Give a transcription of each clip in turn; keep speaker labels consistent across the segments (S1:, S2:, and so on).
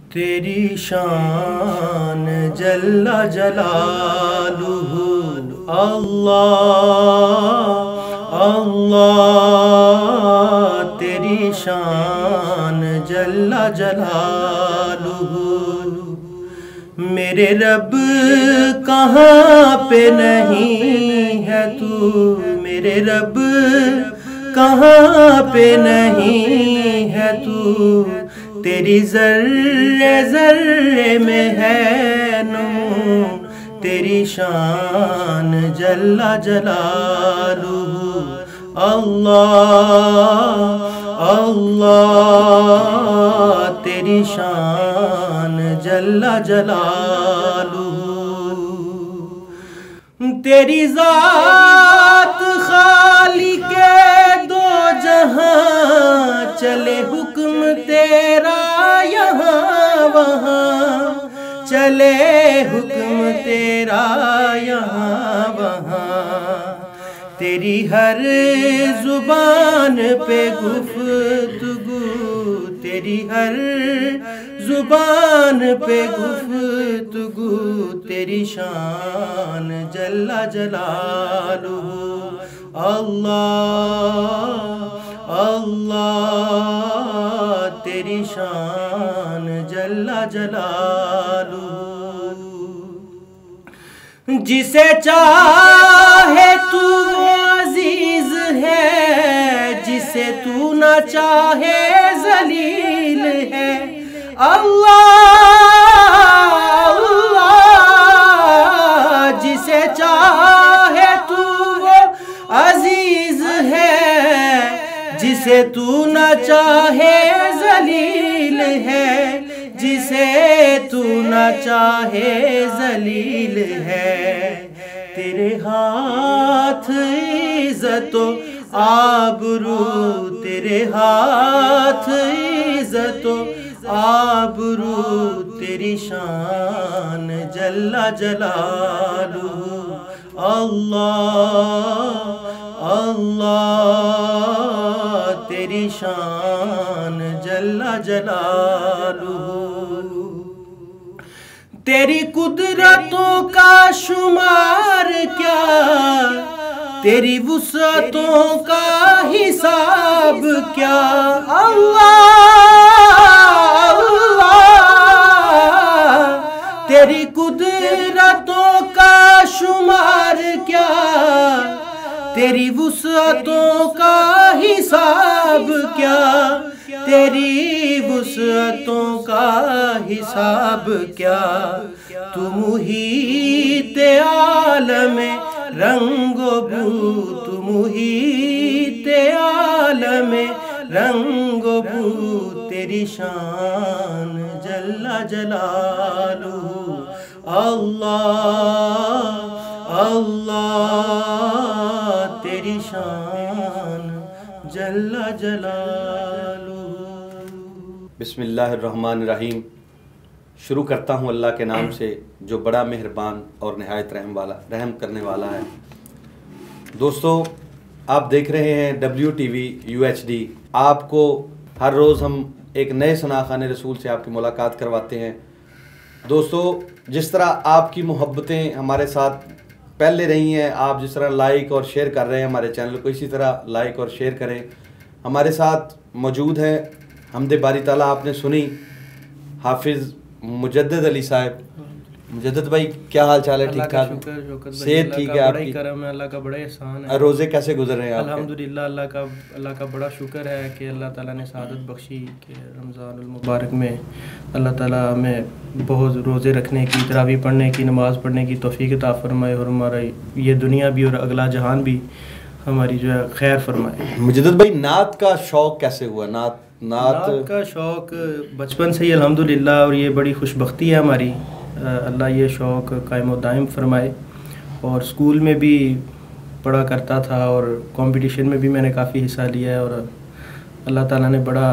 S1: तेरी शान जल्ला जलालुहु। अल्लाह अल्लाह तेरी शान जल्ला जलालुहु। मेरे रब कहाँ पे नहीं है तू, मेरे रब कहाँ पे नहीं है तू। तेरी ज़र्रे ज़र्रे में है नूर, तेरी शान जल्ला जलालुहु। अल्लाह अल्लाह तेरी शान जल्ला जलालुहु। तेरी ज़ात खालिके दो जहां, चले हुक्म तेरा यहाँ वहाँ, चले हुक्म तेरा यहाँ वहाँ। तेरी हर जुबान पे गुफ्तगू, तेरी हर जुबान पे गुफ्तगू। तेरी शान जल्ला जलालुहु। अल्लाह अल्लाह तेरी शान जल्ला जलालुहु। जिसे चाहे तू अजीज है, जिसे तू ना चाहे जलील है। अल्लाह अल्लाह जिसे चाहे तू वो अजीज है, जिसे तू ना चाहे जलील है, जिसे तू ना चाहे जलील है। तेरे हाथ इज़्ज़तो आबरू, तेरे हाथ इज़्ज़तो आबरू। तेरी शान जल्ला जलालुहु। अल्लाह अल्लाह तेरी शान जल्ला जलालुहु। तेरी कुदरतों का शुमार क्या, तेरी वुसअतों का हिसाब क्या। अल्लाह अल्लाह तेरी कुदरतों का शुमार क्या, तेरी वुसअतों का हिसाब क्या। तेरी वुसअतों का हिसाब क्या। तू मुहीत आलम रंगो बू, तू मुहीत आलम रंगो बू। तेरी शान जल्ला जलालुहु। अल्लाह अल्लाह तेरी शान जल्ला जलालुहु।
S2: बिस्मिल्लाहिर्रहमानिर्रहीम। शुरू करता हूँ अल्लाह के नाम से जो बड़ा मेहरबान और नहायत रहम करने वाला है। दोस्तों, आप देख रहे हैं WTV UHD। आपको हर रोज़ हम एक नए सनाखान रसूल से आपकी मुलाकात करवाते हैं। दोस्तों, जिस तरह आपकी मोहब्बतें हमारे साथ पहले रही हैं, आप जिस तरह लाइक और शेयर कर रहे हैं हमारे चैनल को, इसी तरह लाइक और शेयर करें। हमारे साथ मौजूद हैं हमदे बारी ताला, आपने सुनी, हाफिज़ मुजद्दिद अली साहब। मुजद्दिद भाई, क्या हाल चाल है? ठीक ठाक? सेहत ठीक है आपकी?
S1: करम है, अल्लाह का बड़ा एहसान है।
S2: रोज़े कैसे गुजर रहे हैं आपके?
S1: अल्हम्दुलिल्लाह, अल्लाह का बड़ा शुक्र है कि अल्लाह ताला ने सआदत बख्शी कि रमज़ानुल मुबारक में अल्लाह ताला हमें बहुत रोज़े रखने की, तरावी पढ़ने की, नमाज़ पढ़ने की तौफ़ीक अता फरमाए और हमारा ये दुनिया भी और अगला जहान भी हमारी जो है खैर फरमाए।
S2: मुजद्दिद भाई, नात का शौक़ कैसे हुआ? नात
S1: का शौक़ बचपन से ही अल्हम्दुलिल्लाह, और ये बड़ी खुशबख्ती है हमारी। अल्लाह ये शौक़ कायम व दायम फरमाए। और स्कूल में भी पढ़ा करता था और कंपटीशन में भी मैंने काफ़ी हिस्सा लिया है और अल्लाह ताला ने बड़ा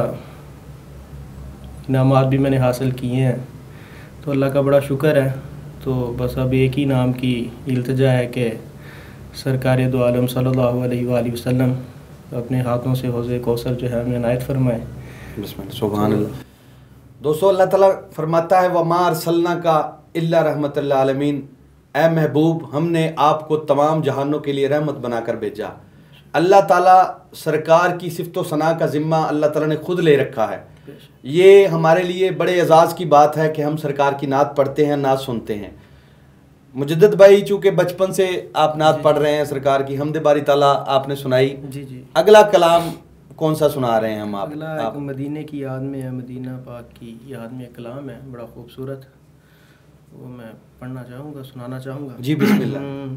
S1: इनामात भी मैंने हासिल किए हैं, तो अल्लाह का बड़ा शुक्र है। तो बस अब एक ही नाम की इल्तिजा है कि सरकार दो आलम सल्लल्लाहु अलैहि वसल्लम अपने हाथों से हौज़े कौसर जो है हमें इनायत फरमाए।
S2: सुभान अल्लाह। दोस्तों अल्लाह ताला फरमाता है वमा अरसलना का इल्ला रहमतल आलमीन, ए महबूब हमने आपको तमाम जहानों के लिए रहमत बनाकर भेजा। अल्लाह ताला सरकार की सिफ़त व सना का ज़िम्मा अल्लाह ताला ने खुद ले रखा है। ये हमारे लिए बड़े एजाज़ की बात है कि हम सरकार की नात पढ़ते हैं, नात सुनते हैं। मुजद्दिद भाई चूँकि बचपन से आप नात पढ़ रहे हैं सरकार की, हमदे बारी ताला आपने सुनाई,
S1: जी जी।
S2: अगला कलाम कौन सा सुना रहे हैं हम आप?
S1: अगला एक मदीने की याद में है, मदीना पाक की याद में एक कलाम है बड़ा खूबसूरत, वो मैं पढ़ना चाहूँगा, सुनाना चाहूँगा।
S2: जी बिस्मिल्लाह।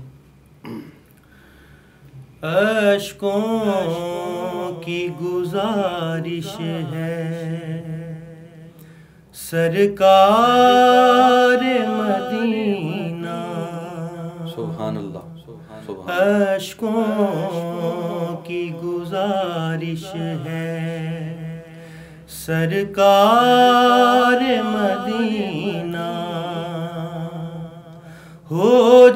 S1: अश्कों की गुजारिश है सरकार मदीना,
S2: सुभान अल्लाह,
S1: अश्कों की गुजारिश है सरकार मदीना, हो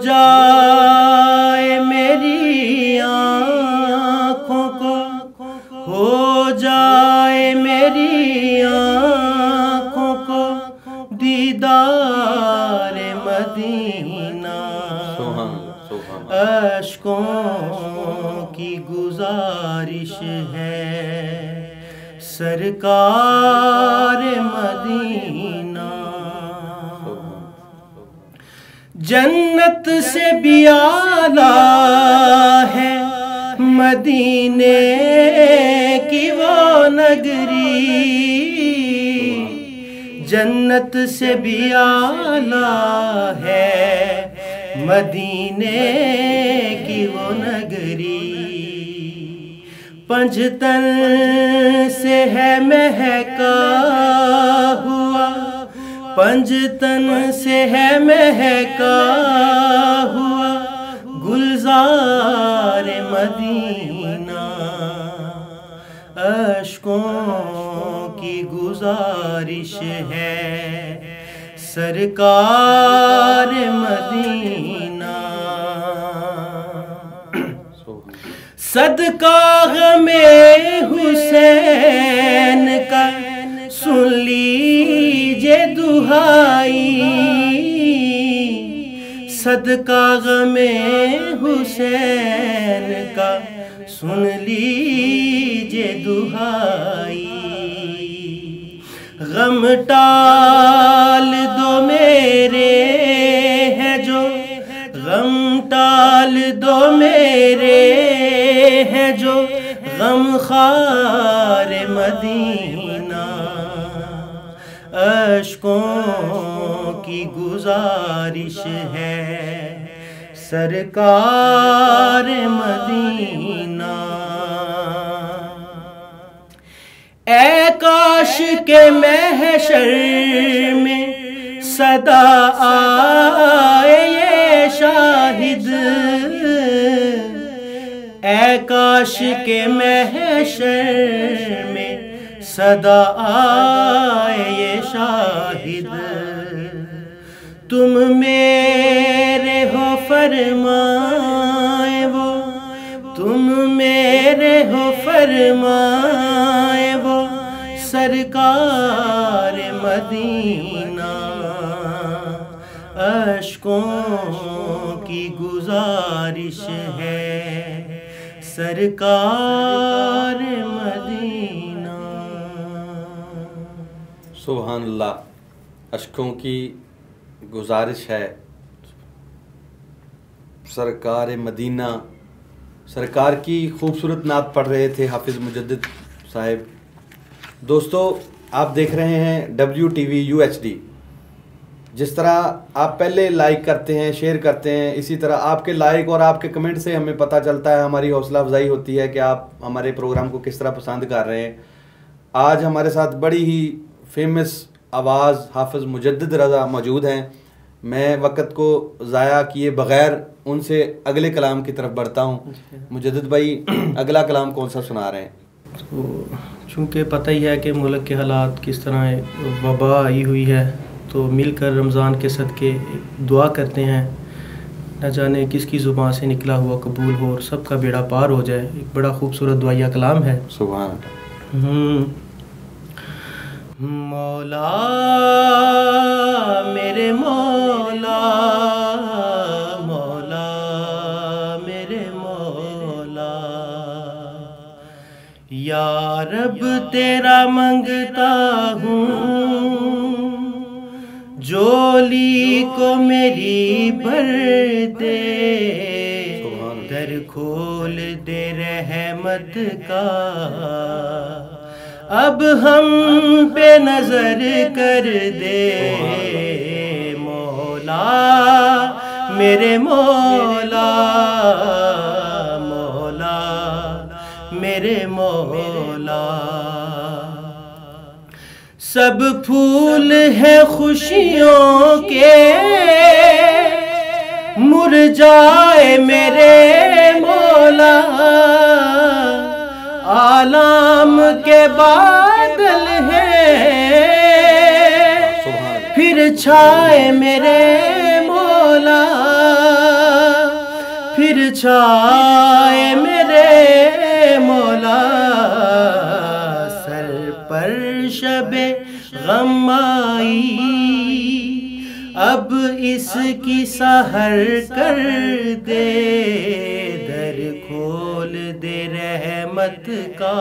S1: जाए मेरी आँखों को, हो जाए मेरी आँखों को दीदार मदीना, अश्कों की गुजारिश है सरकार मदीना। जन्नत से भी आला है मदीने की वो नगरी, जन्नत से भी आला है मदीने की वो नगरी, पंजतन से है महका हुआ, पंजतन से है महका हुआ गुलजार मदीना, अश्कों की गुजारिश है सरकार मदीना, सदका गमे हुसैन का सुन लीजिए दुहाई, सदका गमे हुसैन का सुन लीजिए दुहाई, गम टाल दो मेरे हैं जो, गम टाल दो मेरे हैं जो गम खार मदीना, अश्कों की गुजारिश है सरकार मदीना। ऐ काश के महशर में सदा आए ये शाहिद, ऐ काश के महशर में सदा आए ये शाहिद, तुम मेरे हो फरमाए वो, तुम मेरे हो फरमाए वो सरकार मदीना, अश्कों की गुजारिश है सरकार मदीना।
S2: सुभान अल्लाह, अश्कों की गुजारिश है सरकार मदीना। सरकार की खूबसूरत नात पढ़ रहे थे हाफिज़ मुजद्दिद साहिब। दोस्तों आप देख रहे हैं WTV UHD। जिस तरह आप पहले लाइक करते हैं, शेयर करते हैं, इसी तरह आपके लाइक और आपके कमेंट से हमें पता चलता है, हमारी हौसला अफजाई होती है कि आप हमारे प्रोग्राम को किस तरह पसंद कर रहे हैं। आज हमारे साथ बड़ी ही फेमस आवाज़ हाफिज़ मुजद्दिद रज़ा मौजूद हैं। मैं वक़्त को ज़ाया किए बग़ैर उनसे अगले कलाम की तरफ बढ़ता हूँ। मुजद्दिद भाई, अगला कलाम कौन सा सुना रहे हैं?
S1: तो चूँकि पता ही है कि मुल्क के हालात किस तरह, वबा आई हुई है, तो मिलकर रमज़ान के सदके दुआ करते हैं, न जाने किसकी ज़ुबान से निकला हुआ कबूल हो और सबका बेड़ा पार हो जाए। एक बड़ा खूबसूरत दुआया कलाम है।
S2: सुभान।
S1: मौला मेरे मौला, मौला मेरे मौला, या रब तेरा मंगता हूँ, झोली को मेरी भर दे, दर खोल दे रहमत का, अब हम पे नजर कर दे मौला मेरे मौला, मौला मेरे मौला। सब फूल हैं खुशियों के मुरझाए मेरे मौला, आलाम के बादल हैं फिर छाए मेरे मौला, फिर छाए मेरे मौला, सर पर शबे गम आई, अब इसकी सहर कर दे, दर खोल दे रहमत का,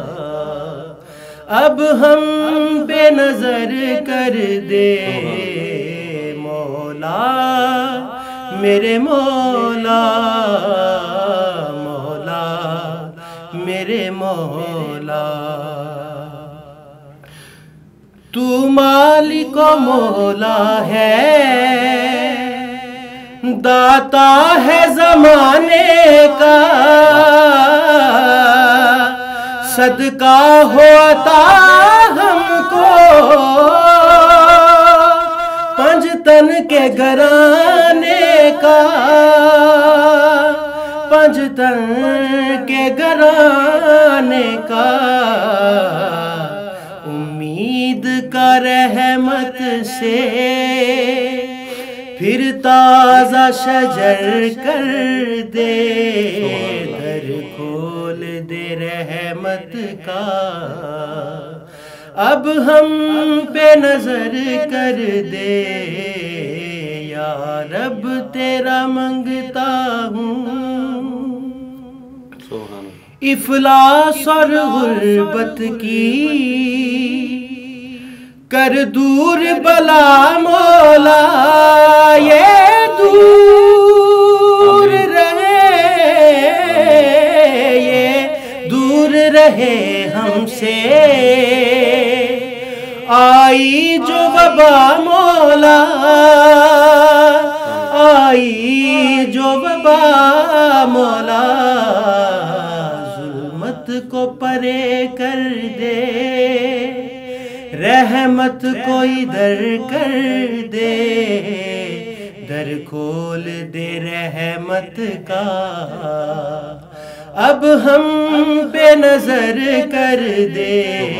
S1: अब हम पे नजर कर दे मौला मेरे मौला, मौला मेरे मौला। तू मालिक मौला है, दाता है जमाने का, सदका होता हमको पंजतन के घराने का, पंजतन के घराने का, उम्मीद का रहमत से फिर ताज़ा शजर कर दे, दर खोल दे रहमत का, अब हम पे नजर कर दे, या रब तेरा मंगता हूँ, इफलास और गुर्बत की कर दूर बला मौला, ये दूर रहे, ये दूर रहे हमसे, आई जो वबा मौला, आई जो वबा मौला, जुल्मत को परे कर दे, रहमत को इधर कर दे, दर खोल दे रहमत का, अब हम पे नजर कर दे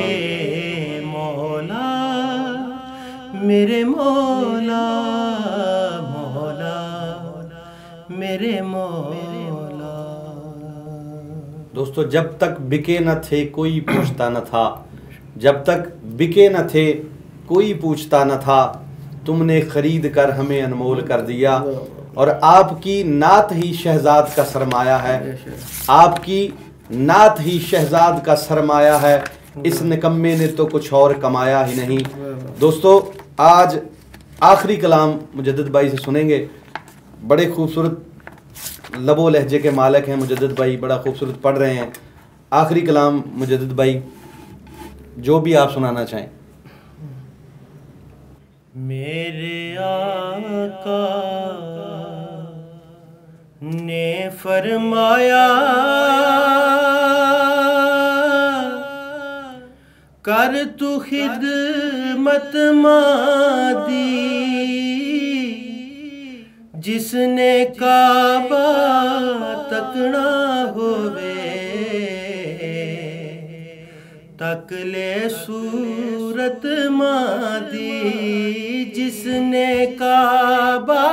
S1: मौला मेरे मौला, मौला मेरे मौला।
S2: दोस्तों, जब तक बिके न थे कोई पूछता न था, जब तक बिके न थे कोई पूछता न था, तुमने खरीद कर हमें अनमोल कर दिया, और आपकी नात ही शहजाद का सरमाया है, आपकी नात ही शहजाद का सरमाया है, इस निकम्मे ने तो कुछ और कमाया ही नहीं। दोस्तों, आज आखिरी कलाम मुजद्दिद भाई से सुनेंगे। बड़े खूबसूरत लबो लहजे के मालिक हैं मुजद्दिद भाई, बड़ा खूबसूरत पढ़ रहे हैं। आखिरी कलाम मुजद्दिद भाई, जो भी आप सुनाना चाहें।
S1: मेरे आका ने फरमाया, कर तू खिदमत मादी, जिसने काबा तकना होवे, तक ले सूरत मादी, जिसने काबा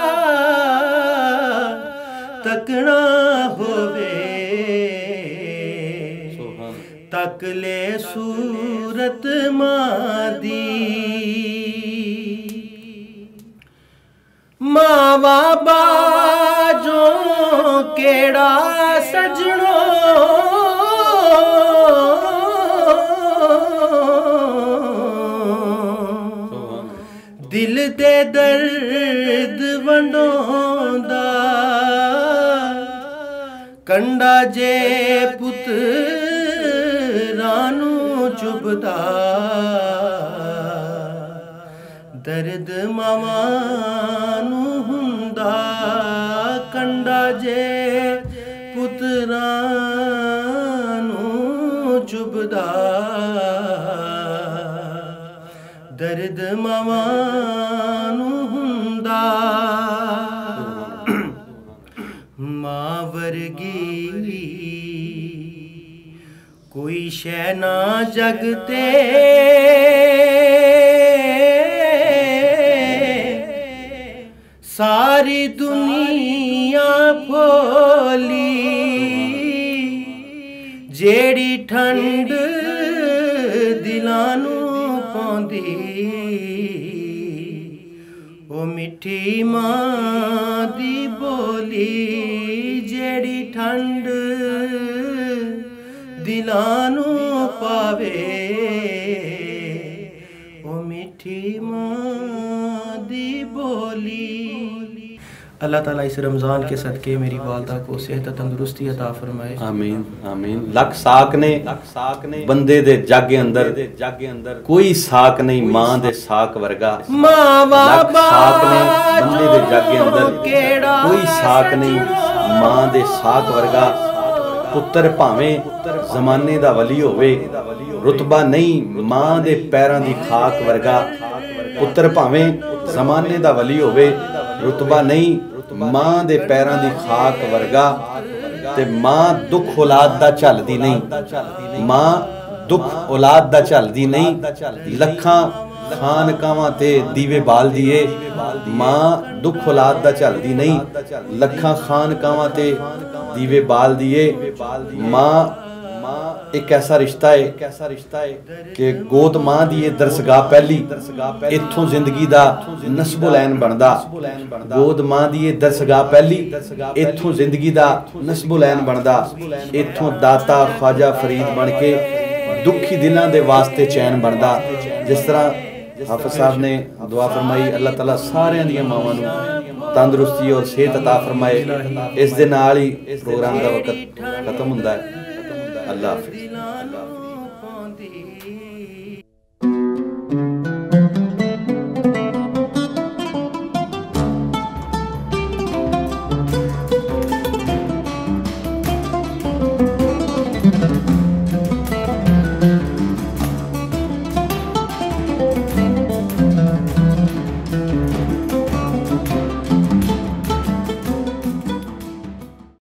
S1: तकना होवे, तक ले सूरत सूरत मादी मावा बाजो केड़ा सजनो दिल दे दर्द वंडोंदा कंडा जे पुत्रानू चुभदा दर्द मावानू हुंदा कंडा जे पुत्रानू चुभदा दर्द मावानू हुंदा मां वर्गी कोई शै ना जगते सारी दुनिया भोली जेड़ी ठंड दिलानू पौंदी ओ मिठी मां दी बोली जेड़ी ठंड दिलानू पावे ओ मिठी मां दी बोली। अल्लाह ताला इस रमज़ान के सदके मेरी वालदा को सेहत तंदुरुस्ती अता फरमाए।
S2: आमीन आमीन। लख साक ने बंदे दे जग अंदर कोई साक नहीं मां दे साक वर्गा। लख साक ने बंदे दे जग अंदर कोई साक नहीं मां दे साक वर्गा। पुत्र भावें जमाने दा वली होवे रुतबा नहीं मां दे पैरां दी खाक वर्गा। पुत्र भावें जमाने दा वली होवे रुतबा नहीं मां दे पैरां दी खाक वर्गा। ते मां दुख औलाद दा झलदी नहीं मां दुख औलाद दा झलदी नहीं। लखां खानकावां ते दीवे बाल दिए मां दुख औलाद दा झलदी नहीं। लखां खानकावां ते दीवे बाल दिए मां एक ऐसा रिश्ता है कि गोद मां दी दरसगाह पहली इत्थों जिंदगी दा नस्बुलैन बनदा। गोद मां दी दरसगाह पहली इत्थों जिंदगी दा नस्बुलैन बनदा। इत्थों दाता ख्वाजा फरीद बन के दुखी दिलां दे वास्ते चैन बनदा। जिस तरह हाफिज साहब ने दुआ फरमाई अल्लाह ताला सारियां दियां मावां नूं तंदुरुस्ती और सेहत अता फरमाए। इस दे नाल ही प्रोग्राम दा वक्त खत्म हुंदा है। अल्लाह हाफिज।